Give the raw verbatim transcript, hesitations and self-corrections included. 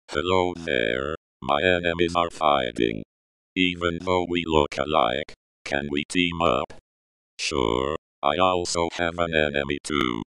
Hello there, my enemies are fighting. Even though we look alike, can we team up? Sure, I also have an enemy too.